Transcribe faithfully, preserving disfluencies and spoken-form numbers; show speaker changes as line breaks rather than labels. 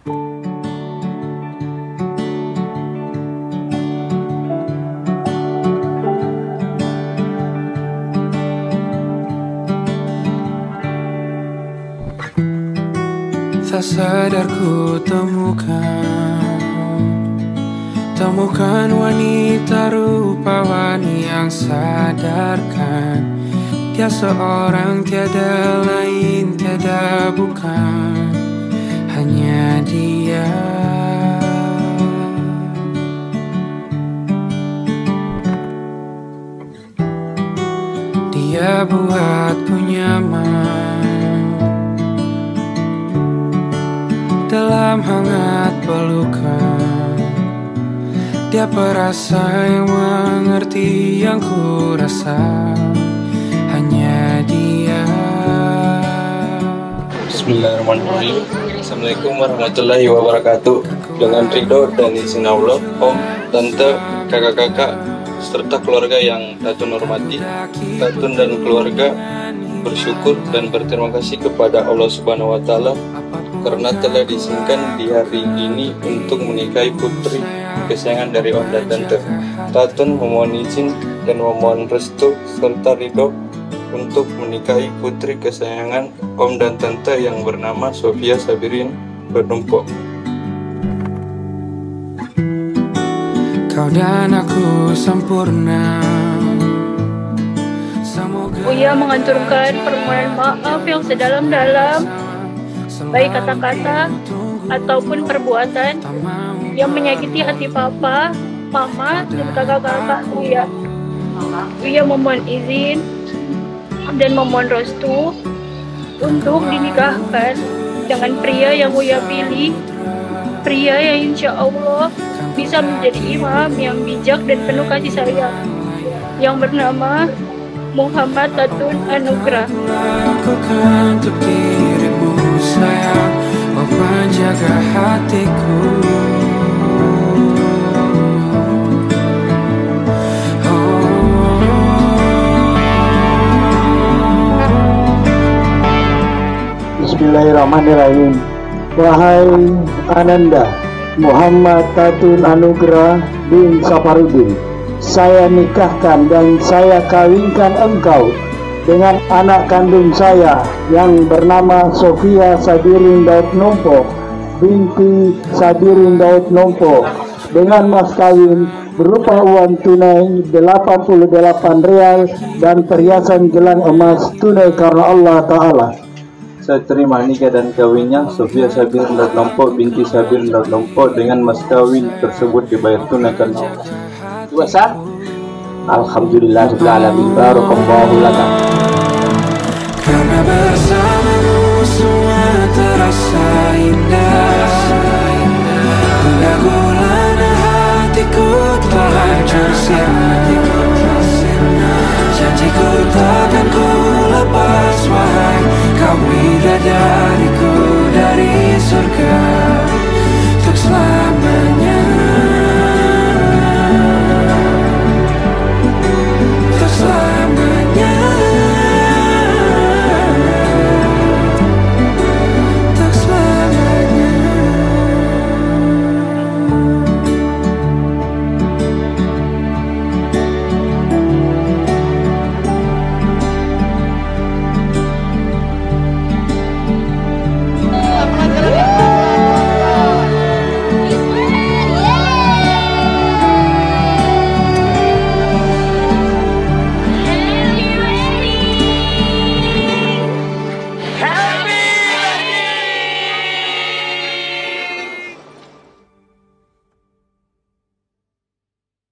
Tak sadar ku temukan Temukan wanita rupawan yang sadarkan Dia seorang tiada lain, tiada bukan Hanya dia. Dia buatku nyaman dalam hangat pelukan. Dia perasa yang mengerti yang ku rasa. Hanya dia.
Bismillahirrahmanirrahim. Assalamualaikum warahmatullahi wabarakatuh. Dengan ridho dan izin Allah, om, tante, kakak-kakak, serta keluarga yang Tatun hormati, Tatun dan keluarga bersyukur dan berterima kasih kepada Allah Subhanahu wa Ta'ala karena telah diizinkan di hari ini untuk menikahi putri kesayangan dari om dan tante. Tatun memohon izin dan memohon restu serta ridho untuk menikahi putri kesayangan om dan tante yang bernama Sofia Sabirin Bernumpuk.
Kau dan aku sempurna.
Uya mengaturkan permohonan maaf yang sedalam-dalam, baik kata-kata ataupun perbuatan yang menyakiti hati papa, mama, dan kakak-kakak Uya. Uya memohon izin dan memohon restu untuk dinikahkan dengan pria yang Uya pilih, pria yang insya Allah bisa menjadi imam yang bijak dan penuh kasih sayang, yang bernama Muhammad Tatun Anugrah.
Lakukan untuk dirimu sayang, mau menjaga hatiku.
Bismillahirrahmanirrahim. Wahai Ananda Muhammad Tatun Anugrah bin Safarudin, saya nikahkan dan saya kawinkan engkau dengan anak kandung saya yang bernama Sofia Sabirin Daud Nompo binti Sabirin Daud Nompo dengan mas kawin berupa uang tunai delapan puluh delapan real dan perhiasan gelang emas tunai karena Allah Ta'ala.
Saya terima nikah dan kawinnya Sofia Sabirin Daud Nompo binti Sabirin Daud Nompo dengan mas kawin tersebut dibayar tunai karena Allah.
Puasa. Alhamdulillah rabbil alamin. Barakallahu laka.
Karena bersamamu semua terasa indah. Gundah gulana hatiku telah hancur sia.